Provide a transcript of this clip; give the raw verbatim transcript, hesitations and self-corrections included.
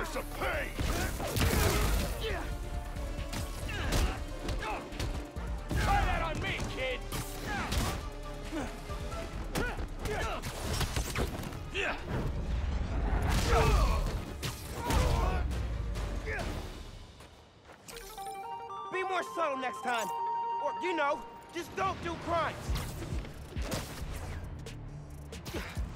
some pain! Try that on me, kid! Be more subtle next time. Or, you know, just don't do crimes.